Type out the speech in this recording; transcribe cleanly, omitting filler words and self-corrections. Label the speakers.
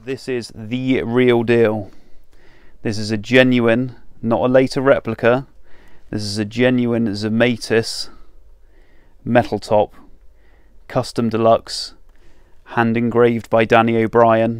Speaker 1: This is the real deal. This is a genuine, not a later replica. This is a genuine Zemaitis metal top, custom deluxe, hand engraved by Danny O'Brien.